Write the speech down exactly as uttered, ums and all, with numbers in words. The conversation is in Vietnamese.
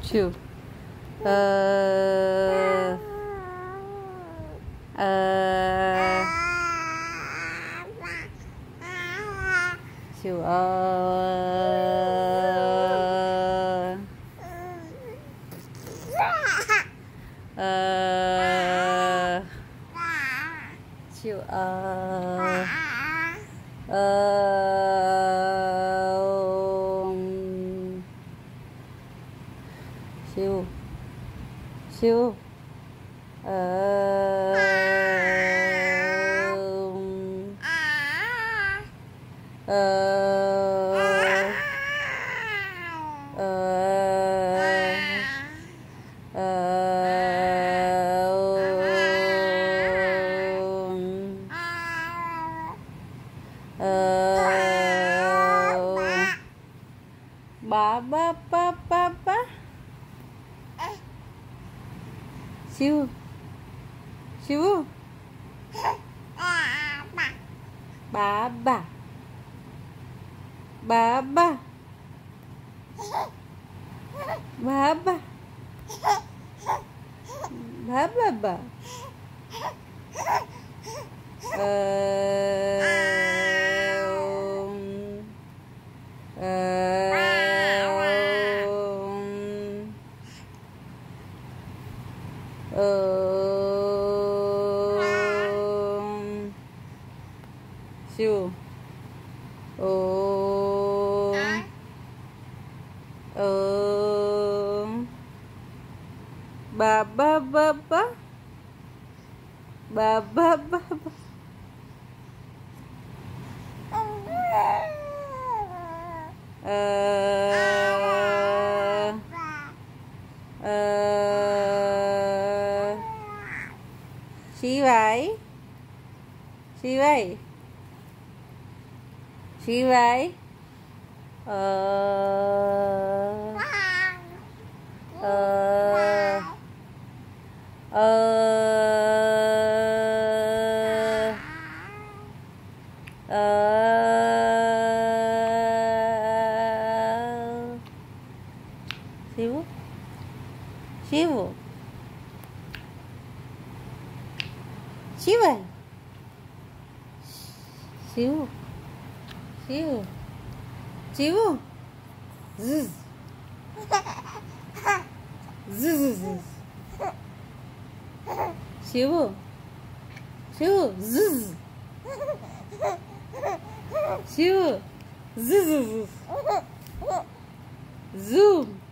Siu. Ờ. Ờ. Siu ờ. Ờ. Siu ờ. Ờ. Siu. Siu. Ờ. Ờ. Ba ba ba ba ba. Siu. Siu. Ba ba. Ba ba. Ba ba. Ba ba ba. Ờ. Siu. Ồ. Ờ. Ba ba ba ba. Ba ba ba ba. Ờ. Ờ. Gì vậy? Gì vậy? Gì vậy? Ờ. Ờ. Ờ. Ờ. Siu. Siu. Siu ơi. Siu. Siu. Siu. Zzz. Zzz. Siu. Siu. Zzz. Siu. Zzz. Zoom.